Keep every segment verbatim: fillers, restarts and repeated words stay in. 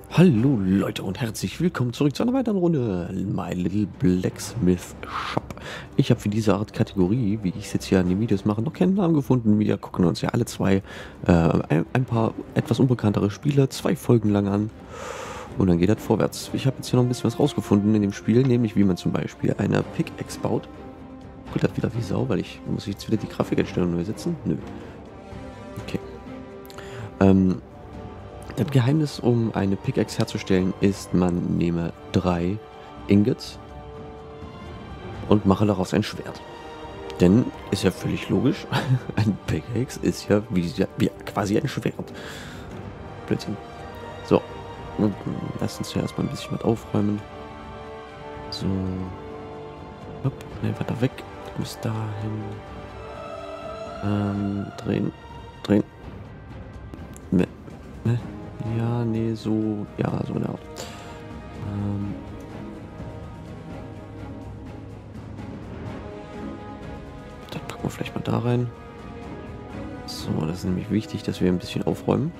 Hallo Leute und herzlich willkommen zurück zu einer weiteren Runde My Little Blacksmith Shop. Ich habe für diese Art Kategorie, wie ich es jetzt hier an den Videos mache, noch keinen Namen gefunden. Wir gucken uns ja alle zwei äh, ein, ein paar etwas unbekanntere Spiele, zwei Folgen lang an. Und dann geht das vorwärts. Ich habe jetzt hier noch ein bisschen was rausgefunden in dem Spiel, nämlich wie man zum Beispiel eine Pickaxe baut. Gut, das wieder wie Sau, weil ich muss ich jetzt wieder die Grafikeinstellung neu setzen? Nö. Okay. Ähm... Das Geheimnis, um eine Pickaxe herzustellen, ist, man nehme drei Ingots und mache daraus ein Schwert. Denn, ist ja völlig logisch, ein Pickaxe ist ja wie, wie quasi ein Schwert. Blödsinn. So, lass uns ja erstmal ein bisschen was aufräumen. So. Hopp, ne, weiter weg. Du musst dahin. Ähm, drehen. Drehen. Ne, ne. Ja, nee, so, ja, so eine Art. Ähm das packen wir vielleicht mal da rein. So, das ist nämlich wichtig, dass wir ein bisschen aufräumen.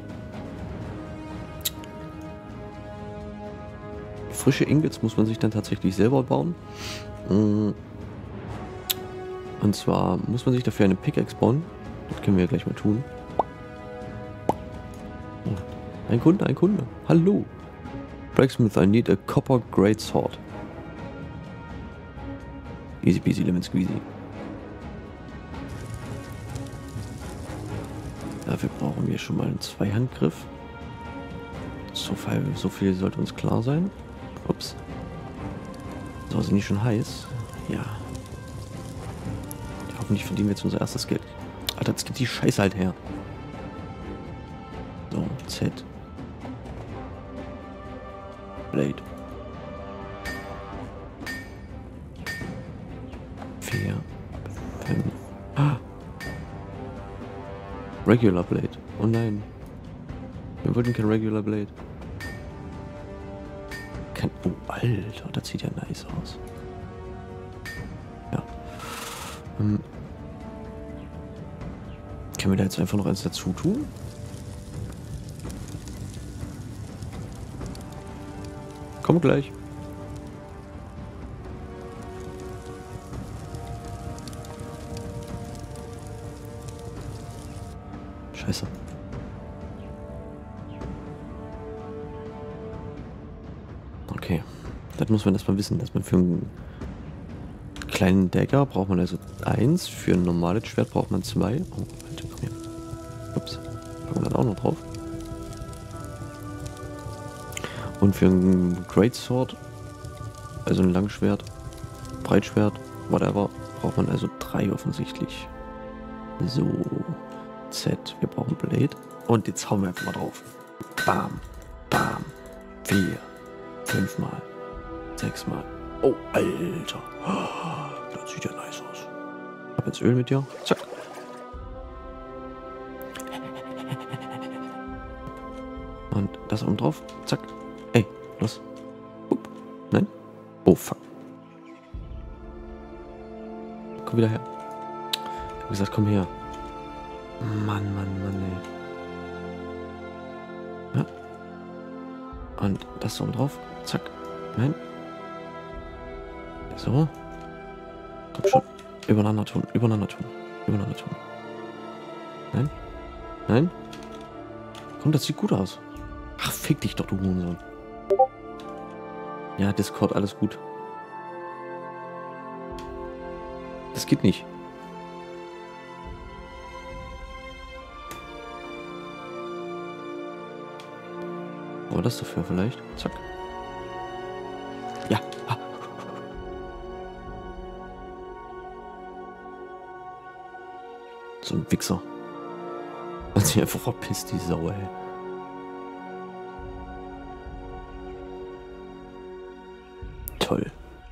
Frische Ingots muss man sich dann tatsächlich selber bauen. Und zwar muss man sich dafür eine Pickaxe bauen. Das können wir ja gleich mal tun. Ein Kunde, ein Kunde. Hallo. Blacksmith, I need a copper great sword. Easy peasy lemon squeezy. Dafür brauchen wir schon mal einen Zweihandgriff. So viel, so viel sollte uns klar sein. Ups. So, sind die schon heiß? Ja. Hoffentlich verdienen wir jetzt unser erstes Geld. Alter, jetzt gibt die Scheiße halt her. So, Z. Blade. Vier. Fünf. Ah. Regular Blade. Oh nein. Wir wollten kein Regular Blade. Kein. Oh, Alter, das sieht ja nice aus. Ja. Hm. Können wir da jetzt einfach noch eins dazu tun? Komm gleich. Scheiße. Okay. Das muss man erstmal wissen, dass man für einen kleinen Dagger braucht man also eins, für ein normales Schwert braucht man zwei. Oh, Alter, komm her. Ups. Packen wir das auch noch drauf. Und für ein Great Sword, also ein Langschwert, Breitschwert, whatever, braucht man also drei offensichtlich. So, Z, wir brauchen Blade. Und jetzt hauen wir einfach mal drauf. Bam, bam, vier, fünfmal, sechsmal. Oh, Alter. Das sieht ja nice aus. Ich hab jetzt Öl mit dir. Zack. Und das oben drauf. Zack. Ey, los. Upp. Nein? Oh, fuck. Komm wieder her. Ich hab gesagt, komm her. Mann, Mann, Mann, ey. Ja. Und das oben drauf. Zack. Nein. So. Komm schon. Übereinander tun. Übereinander tun. Übereinander tun. Nein. Nein. Komm, das sieht gut aus. Ach, fick dich doch, du Hurensohn. Ja, Discord, alles gut. Das geht nicht. Aber das dafür vielleicht. Zack. Ja. Ah. So ein Wichser. Hat sich einfach verpisst, die Sau, ey. Toll.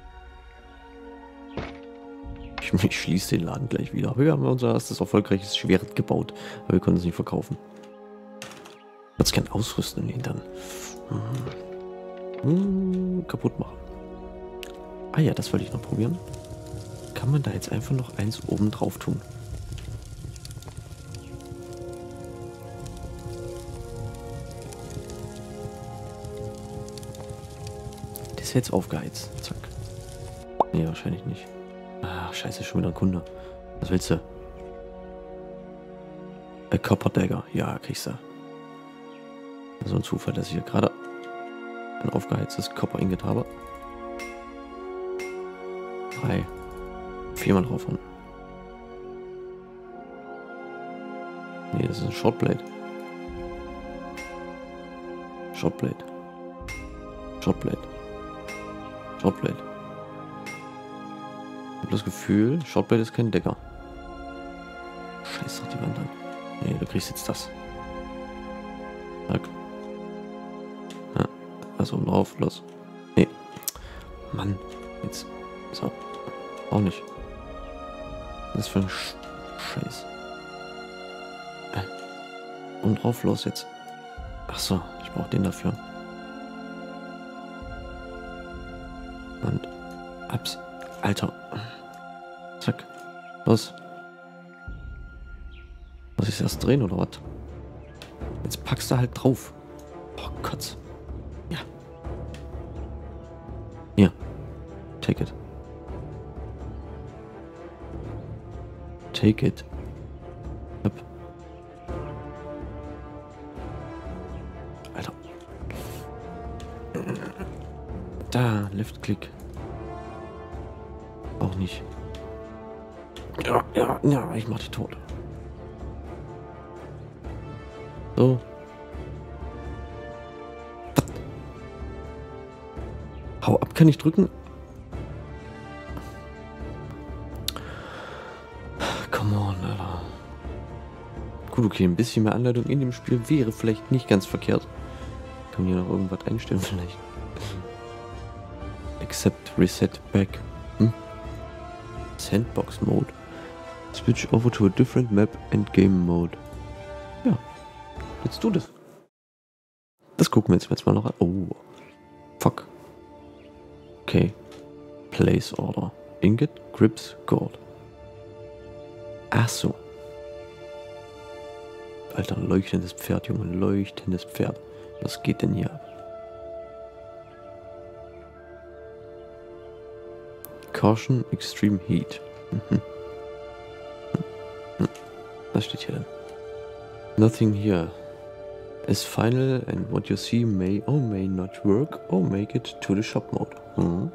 Ich, ich schließe den Laden gleich wieder. Aber wir haben unser erstes erfolgreiches Schwert gebaut. Aber wir konnten es nicht verkaufen. Ich würde es gerne ausrüsten und ihn dann hm. Hm, kaputt machen. Ah ja, das wollte ich noch probieren. Kann man da jetzt einfach noch eins oben drauf tun? ist jetzt aufgeheizt. Zack. Nee, wahrscheinlich nicht. Ach, scheiße, schon wieder ein Kunde. Was willst du? A Copper Dagger. Ja, kriegst du. So ein Zufall, dass ich hier gerade ein aufgeheiztes Copper Ingot habe. Drei. Viermal drauf an. Nee, das ist ein Shortblade. Shortblade. Shortblade. Shortblade. Ich habe das Gefühl, Shortblade ist kein Decker. Scheiß doch die Wand an. Nee, du kriegst jetzt das. Zack. Ja, also drauf, los. Nee. Mann. Jetzt. So. Auch nicht. Was ist für ein Sch Scheiß. Äh. Und drauf, los jetzt. Ach so, ich brauche den dafür. Und abs. Alter. Zack. Los. Muss ich erst drehen oder was? Jetzt packst du halt drauf. Oh Gott. Ja. Hier. Take it. Take it. Yep. Alter. Da, Left Click. Auch nicht. Ja, ja, ja, ich mach die tot. So. Hau ab, kann ich drücken? Come on, Alter. Gut, okay, ein bisschen mehr Anleitung in dem Spiel wäre vielleicht nicht ganz verkehrt. Kann hier noch irgendwas einstellen vielleicht. Accept, Reset, Back. Hm? Sandbox Mode. Switch over to a different map and game mode. Ja. Jetzt tu das. Das gucken wir uns jetzt mal noch an. Oh. Fuck. Okay. Place Order. Ingot, Grips, Gold. Ach so. Alter, leuchtendes Pferd, Junge. Leuchtendes Pferd. Was geht denn hier ab? Caution, Extreme Heat. Mhm. Was steht hier denn? Nothing here is final and what you see may or may not work or make it to the shop mode. Mhm.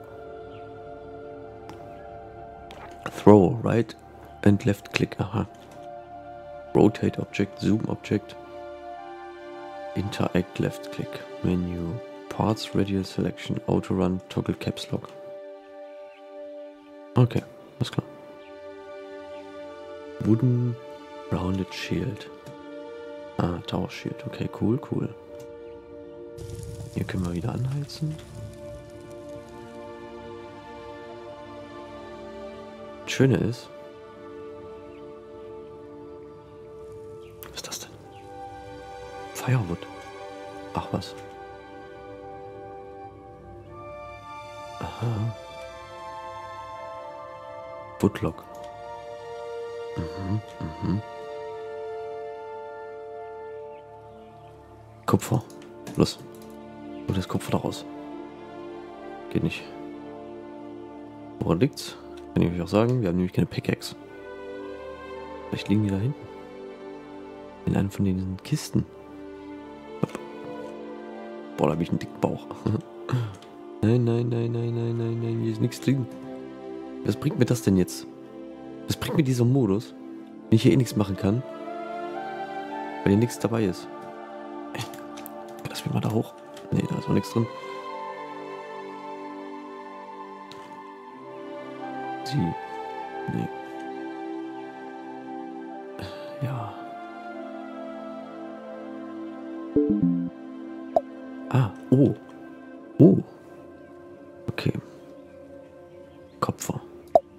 Throw, right and left click. Aha. Rotate object, zoom object. Interact left click. Menu. Parts radial selection. Auto run, toggle caps lock. Okay, alles klar. Wooden rounded shield. Ah, Tower Shield. Okay, cool, cool. Hier können wir wieder anheizen. Das Schöne ist... Was ist das denn? Firewood. Ach was. Aha. Woodlock. Mhm, mhm. Kupfer. Los. Und das Kupfer da raus. Geht nicht. Woran liegt's? Kann ich euch auch sagen, wir haben nämlich keine Pickaxe. Vielleicht liegen die da hinten. In einem von diesen Kisten. Boah, da habe ich einen dicken Bauch. Nein, nein, nein, nein, nein, nein, nein, hier ist nichts drin. Was bringt mir das denn jetzt? Was bringt mir dieser Modus, wenn ich hier eh nichts machen kann? Weil hier nichts dabei ist. Ey, lass mich mal da hoch. Nee, da ist auch nichts drin. Sie. Nee. Ja. Ah, oh. Oh. Okay. Kupfer.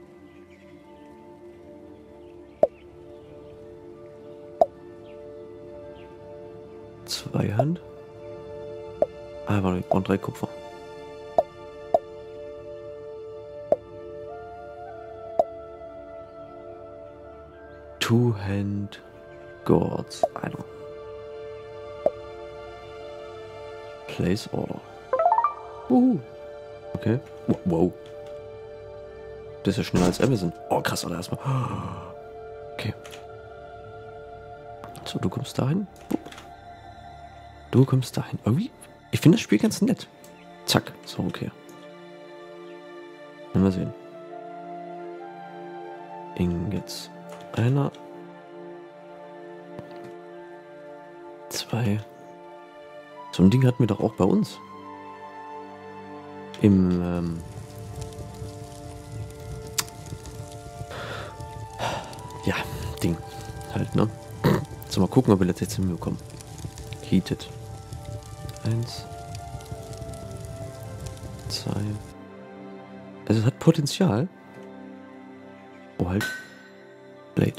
Zweihand. Ah, warte, ich brauche drei Kupfer. Two-Hand Gourds. I don't. Place Order. Uhu. Okay. Wow. Das ist ja schneller als Amazon. Oh, krass, Alter, erstmal. Okay. So, du kommst dahin. Du kommst dahin. Irgendwie, ich finde das Spiel ganz nett. Zack. So, okay. Mal sehen. Ingots. Einer. Zwei. So ein Ding hatten wir doch auch bei uns. Im, ähm... ja, Ding. Halt, ne? So, mal gucken, ob wir das jetzt hinbekommen. Heated. Eins. Zwei. Also es hat Potenzial. Oh, halt. Blade.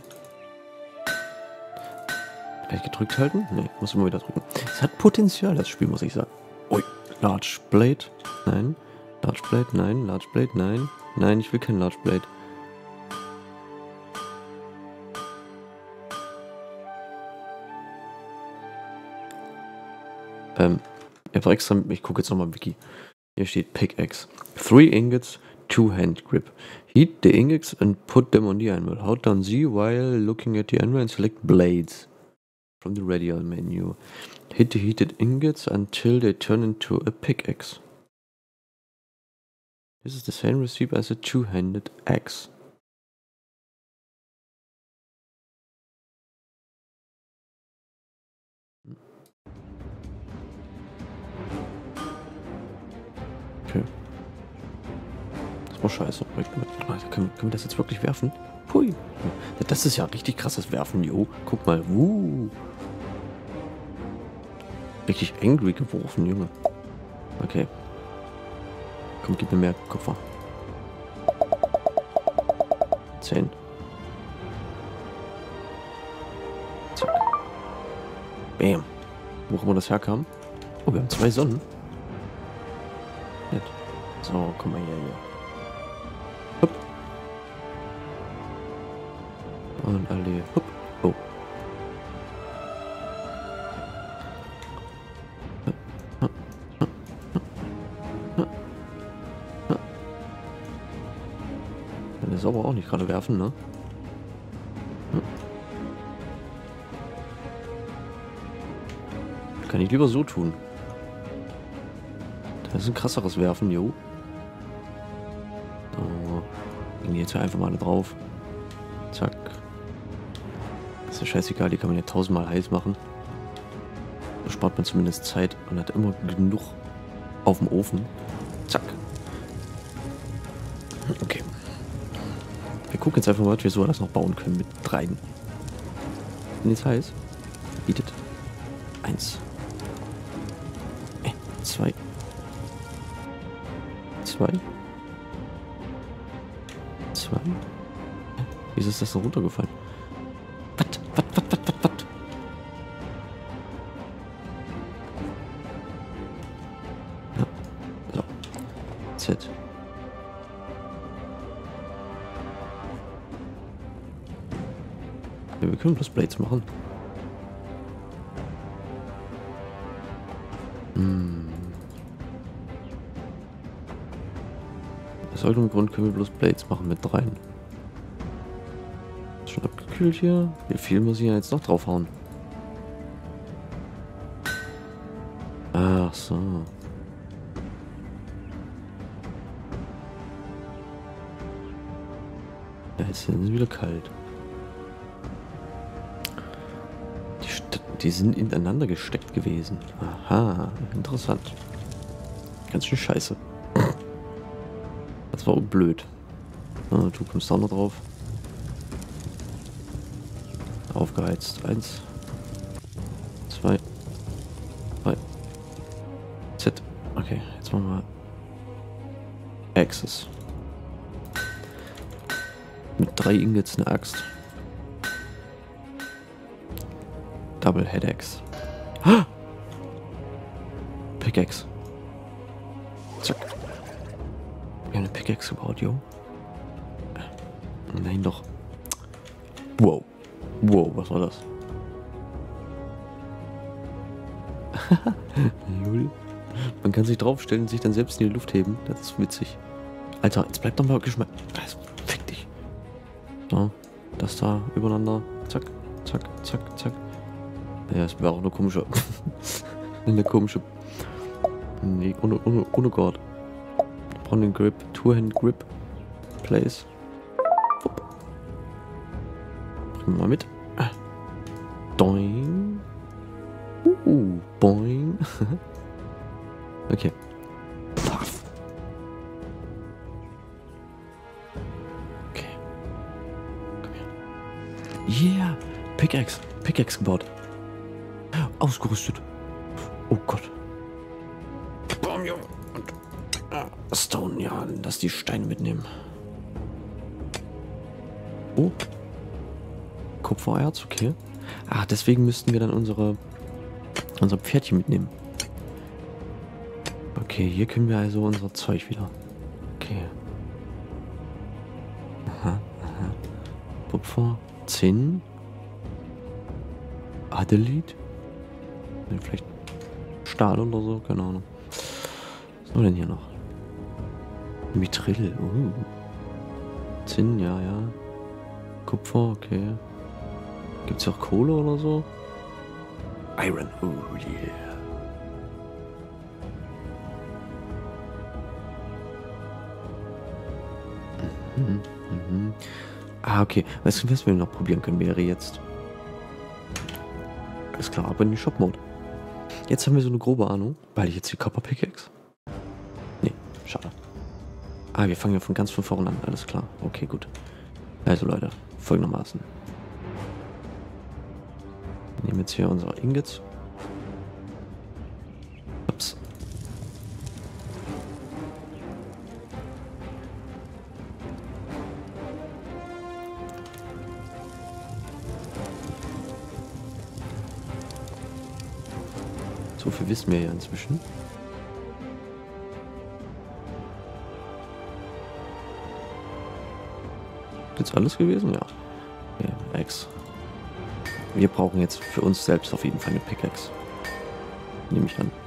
Gleich gedrückt halten? Ne, muss immer wieder drücken. Es hat Potenzial, das Spiel, muss ich sagen. Ui. Large Blade. Nein. Large Blade, nein. Large Blade, nein. Nein, ich will kein Large Blade. Ähm, ich habe extra, ich gucke jetzt nochmal im Wiki. Hier steht Pickaxe. Three ingots, two hand grip. Heat the ingots and put them on the anvil. Hold down Z while looking at the anvil and select blades from the radial menu. Hit the heated ingots until they turn into a pickaxe. This is the same recipe as a two-handed axe. Okay. Das war scheiße. Können, können wir das jetzt wirklich werfen? Pui. Das ist ja richtig krasses Werfen, jo. Guck mal. Uh. Richtig angry geworfen, Junge. Okay. Komm, gib mir mehr Kupfer. Zehn. Zack. Bam. Wo auch immer das herkam. Oh, wir haben zwei Sonnen. Nett. So, komm mal her hier. Hopp. Und alle. Hopp. Oh. Das ist aber auch nicht gerade werfen, ne? Kann ich lieber so tun. Das ist ein krasseres Werfen, jo. So. Gehen jetzt einfach mal drauf. Zack. Das ist ja scheißegal, die kann man ja tausendmal heiß machen. So spart man zumindest Zeit und hat immer genug auf dem Ofen. Zack. Okay. Wir gucken jetzt einfach mal, ob wir so das noch bauen können mit dreien. Wenn jetzt heiß. Bietet. Eins. Äh, zwei. Zwei. Zwei. Wieso ist das so runtergefallen? Was? Was? Was? Was? Was? Was? Ja. So. Z. Ja, wir können bloß Blades machen. Hm. Aus irgendeinem Grund können wir bloß Blades machen mit dreien. Ist schon abgekühlt hier. Wie viel muss ich jetzt noch draufhauen? Ach so. Ja, jetzt sind sie wieder kalt. Die, St die sind ineinander gesteckt gewesen. Aha, interessant. Ganz schön scheiße. Das war blöd. Ah, du kommst auch noch drauf. Aufgeheizt. Eins. Zwei. Drei. Z. Okay, jetzt machen wir Axes. Mit drei Ingots eine Axt. Double Head Axe. Ah! Pickaxe. Zack. Wir haben eine Pickaxe gebaut, jo. Nein, doch. Wow. Wow, was war das? Null. Man kann sich draufstellen und sich dann selbst in die Luft heben. Das ist witzig. Alter, jetzt bleibt doch mal Geschmack. Fick dich. So, das da übereinander. Zack, zack, zack, zack. Ja, es wäre auch eine komische... eine komische... Nee, ohne, ohne, ohne Gott. On den Grip, Two-Hand-Grip. Place. Upp. Bringen wir mal mit. Doing. Uh, boing. Okay. Puff. Okay. Komm her. Yeah. Pickaxe. Pickaxe gebaut. Ausgerüstet. Oh Gott. Bam, Junge. Und ah, Stone, ja, lass die Steine mitnehmen. Oh. Kupfererz, okay. Ah, deswegen müssten wir dann unsere unser Pferdchen mitnehmen. Okay, hier können wir also unser Zeug wieder. Okay. Aha, aha. Kupfer, Zinn. Adelaide? Vielleicht Stahl oder so, keine Ahnung. Was haben wir denn hier noch? Mithril, uh. Zinn, ja, ja. Kupfer, okay. Gibt's auch Kohle oder so? Iron, oh yeah. Mhm, mhm. Ah, okay. Weißt du, was wir noch probieren können, wäre jetzt... Alles klar, aber in den Shop-Mode. Jetzt haben wir so eine grobe Ahnung. Weil ich jetzt die Copper Pickaxe? Nee, schade. Ah, wir fangen ja von ganz von vorne an. Alles klar. Okay, gut. Also Leute, folgendermaßen. Wir nehmen jetzt hier unsere Ingots. Ups. So viel wissen wir ja inzwischen. Jetzt alles gewesen? Ja. Okay, Axe. Wir brauchen jetzt für uns selbst auf jeden Fall eine Pickaxe. Nehme ich an.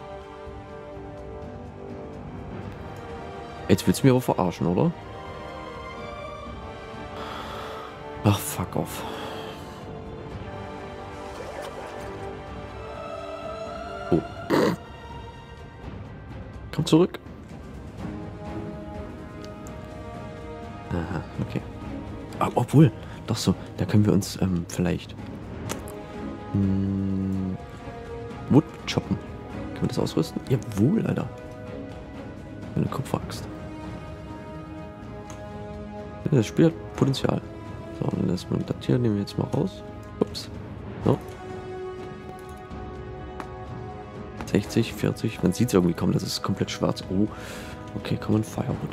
Jetzt willst du mir aber verarschen, oder? Ach, fuck off. Oh. Komm zurück. Aha, okay. Ah, obwohl, doch so, da können wir uns ähm, vielleicht hm, Wood choppen. Können wir das ausrüsten? Jawohl, Alter. Eine Kupferaxt. Ja, das Spiel hat Potenzial. So, dann lässt man das hier, nehmen wir jetzt mal raus. Ups. So. sechzig, vierzig. Man sieht es irgendwie kaum, das ist komplett schwarz. Oh. Okay, Common Firewood.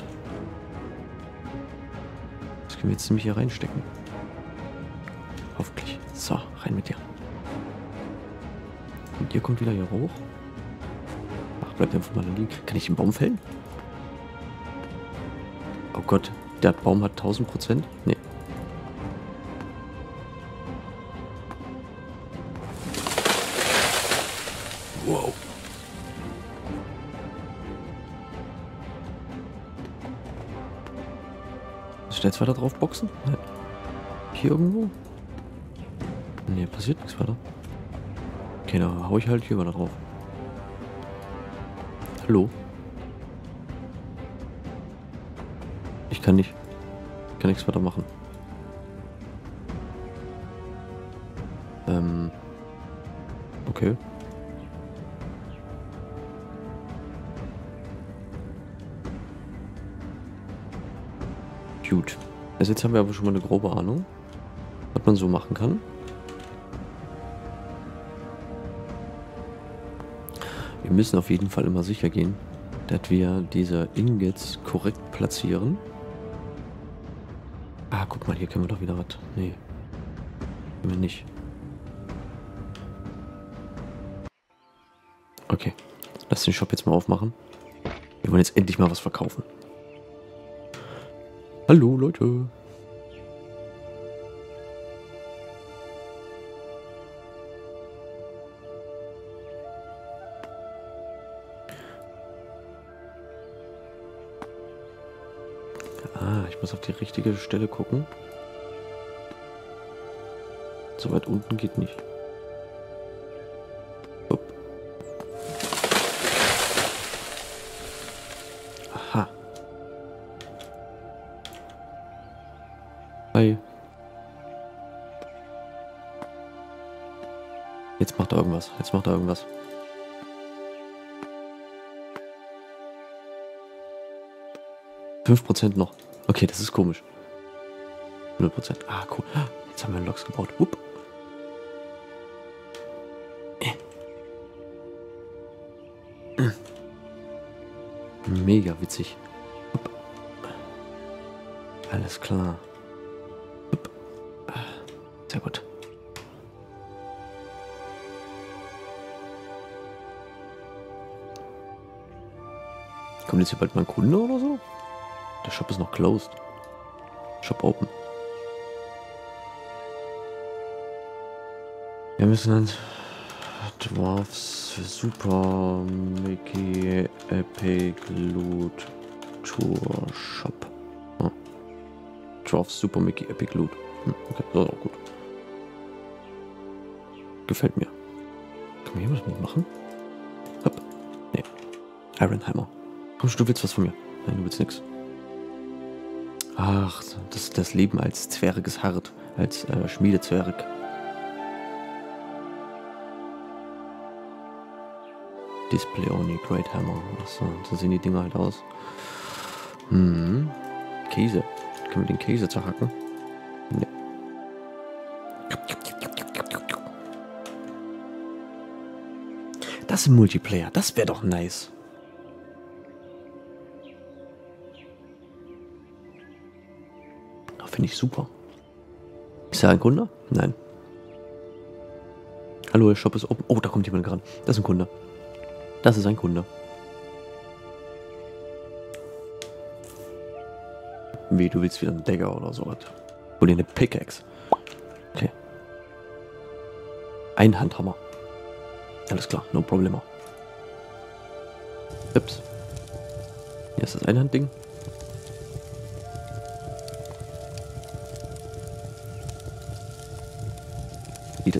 Das können wir jetzt nämlich hier reinstecken. Hoffentlich. So, rein mit dir. Und ihr kommt wieder hier hoch. Ach, bleibt einfach mal liegen. Kann ich den Baum fällen? Oh Gott, der Baum hat tausend Prozent? Nee. Wow. Soll ich jetzt weiter drauf boxen? Nein. Hier irgendwo? Nee, passiert nichts weiter. Okay, da hau ich halt hier weiter drauf. Hallo? Ich kann nicht. Ich kann nichts weiter machen. Ähm. Okay. Gut. Also jetzt haben wir aber schon mal eine grobe Ahnung, was man so machen kann. Wir müssen auf jeden Fall immer sicher gehen, dass wir diese Ingots korrekt platzieren. Ah, guck mal, hier können wir doch wieder was. Nee. Können wir nicht. Okay. Lass den Shop jetzt mal aufmachen. Wir wollen jetzt endlich mal was verkaufen. Hallo, Leute. muss auf die richtige Stelle gucken. So weit unten geht nicht. Upp. Aha. Hi. Jetzt macht er irgendwas. Jetzt macht er irgendwas. fünf Prozent noch. Okay, das ist komisch. null Prozent. Ah, cool. Jetzt haben wir einen Loks gebaut. Upp. Mega witzig. Upp. Alles klar. Upp. Sehr gut. Kommt jetzt hier bald mal ein Kunde oder so? Der Shop ist noch closed. Shop open. Wir müssen dann Dwarfs Super Mickey Epic Loot Tour Shop. Oh. Dwarfs Super Mickey Epic Loot. Hm, okay, das ist auch gut. Gefällt mir. Kann man hier was mitmachen? Hopp. Nee. Ironhammer. Komm, du willst was von mir? Nein, du willst nix. Ach, das ist das Leben als Zwerg ist hart. Als äh, Schmiedezwerg. Display only, Great Hammer. Achso, so sehen die Dinger halt aus. Hm. Käse. Können wir den Käse zerhacken? Nee. Das ist ein Multiplayer. Das wäre doch nice. Finde ich super. Ist er ein Kunde? Nein. Hallo, der Shop ist open. Oh, da kommt jemand gerade. Das ist ein Kunde. Das ist ein Kunde. Wie, du willst wieder einen Dagger oder sowas? Oder eine Pickaxe. Okay. Einhandhammer. Alles klar, no problema. Ups. Hier ist das Einhandding. Eat it.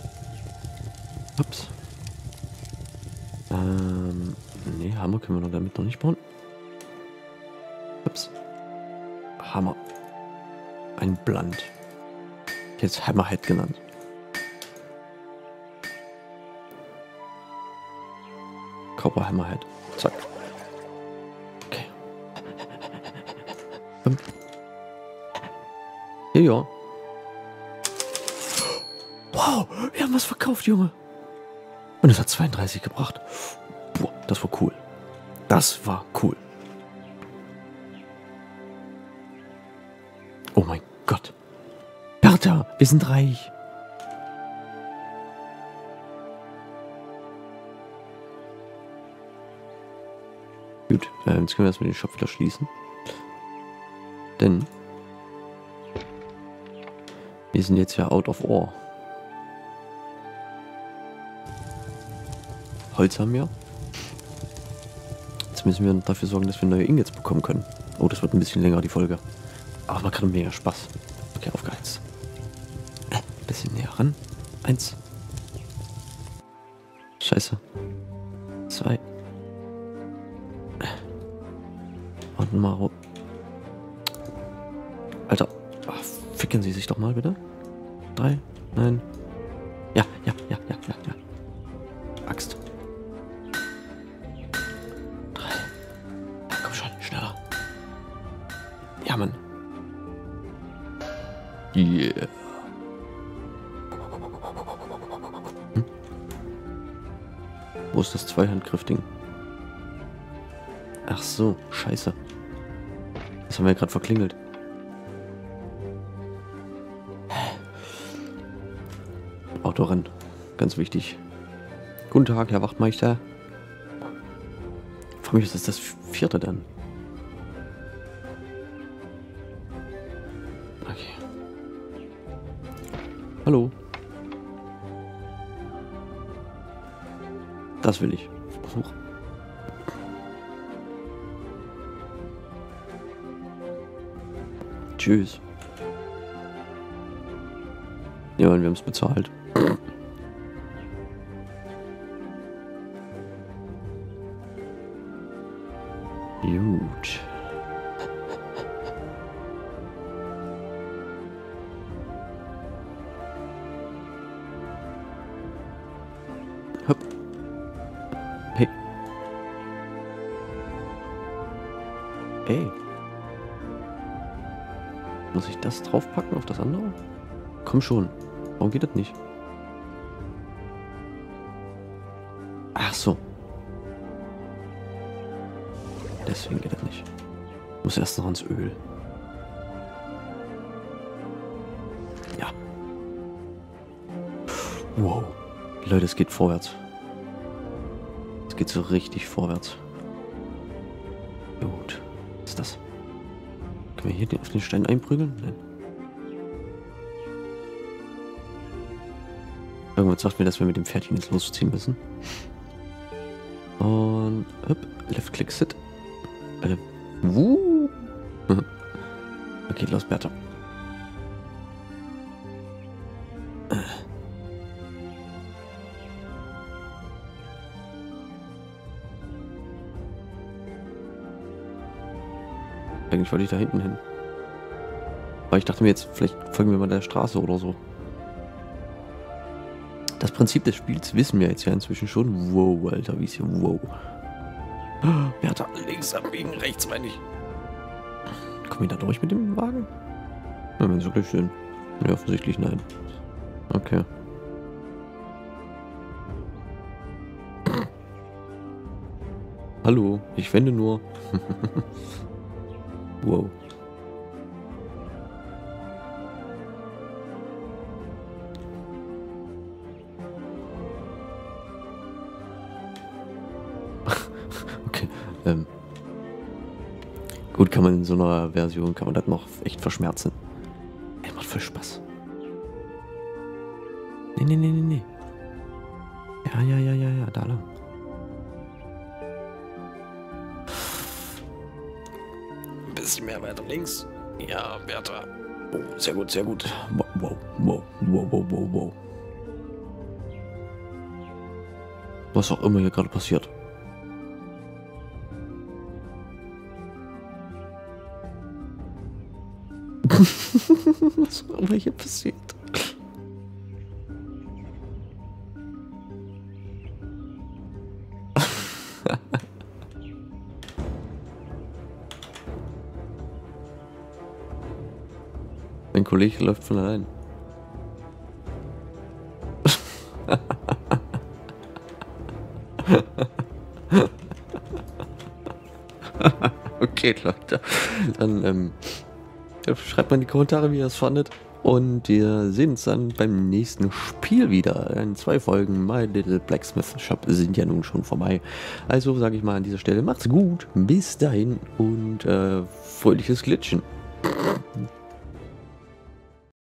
Ups. Ähm, nee, Hammer können wir noch damit noch nicht bauen. Ups. Hammer. Ein Blunt. Jetzt Hammerhead genannt. Copper Hammerhead. Zack. Okay. Ja, ja. Wow, wir haben was verkauft, Junge. Und es hat zweiunddreißig gebracht. Boah, das war cool. Das war cool. Oh mein Gott. Bertha, wir sind reich. Gut, äh, jetzt können wir erstmal den Shop wieder schließen. Denn wir sind jetzt ja out of ore. Holz haben wir. Jetzt müssen wir dafür sorgen, dass wir neue Ingots bekommen können. Oh, das wird ein bisschen länger, die Folge. Aber man kann mega Spaß. Okay, aufgeheizt. Äh, bisschen näher ran. Eins. Scheiße. Zwei. Und Nummer. Alter. Ach, ficken Sie sich doch mal bitte. Drei. Nein. Ja, ja, ja, ja, ja, ja. Axt. Drei. Ja, komm schon, schneller. Ja, Mann. Yeah. Hm? Wo ist das Zweihandgriff-Ding? Ach so, scheiße. Das haben wir ja gerade verklingelt. Auto ran. Ganz wichtig. Guten Tag, Herr Wachtmeister. Für mich ist das das vierte dann. Okay. Hallo. Das will ich. Hoch. Tschüss. Ja, und wir haben es bezahlt. Gut. Hopp. Hey. Hey. Muss ich das draufpacken auf das andere? Komm schon. Warum geht das nicht? Ach so. Deswegen geht das nicht. Ich muss erst noch ans Öl. Ja. Wow. Leute, es geht vorwärts. Es geht so richtig vorwärts. Gut. Was ist das? Können wir hier auf den Stein einprügeln? Nein. Irgendwas sagt mir, dass wir mit dem Pferdchen jetzt losziehen müssen. Und hopp, Left Click Sit. Äh, wuh. Okay, los, Bertha. Eigentlich wollte ich da hinten hin. Aber ich dachte mir jetzt, vielleicht folgen wir mal der Straße oder so. Das Prinzip des Spiels wissen wir jetzt ja inzwischen schon. Wow, Alter, wie ist hier? Wow. Bertha, links abbiegen, rechts meine ich. Kommen wir da durch mit dem Wagen? Na, wenn sie wirklich schön. Ja, offensichtlich nein. Okay. Hallo, ich wende nur. Wow. Okay. Ähm. Gut, kann man in so einer Version, kann man das noch echt verschmerzen. Er macht voll Spaß. Nee, nee, nee, nee, nee. Ja, ja, ja, ja, ja, da lang. Ein bisschen mehr weiter links. Ja, Bertha. Oh, sehr gut, sehr gut. Wow, wow, wow, wow, wow, wow, wow. Was auch immer hier gerade passiert. Was auch immer hier passiert. Mein Kollege läuft von allein. Okay, Leute. Dann ähm, schreibt mal in die Kommentare, wie ihr es fandet. Und wir sehen uns dann beim nächsten Spiel wieder. In zwei Folgen My Little Blacksmith Shop sind ja nun schon vorbei. Also sage ich mal an dieser Stelle, macht's gut, bis dahin und äh, fröhliches Glitschen.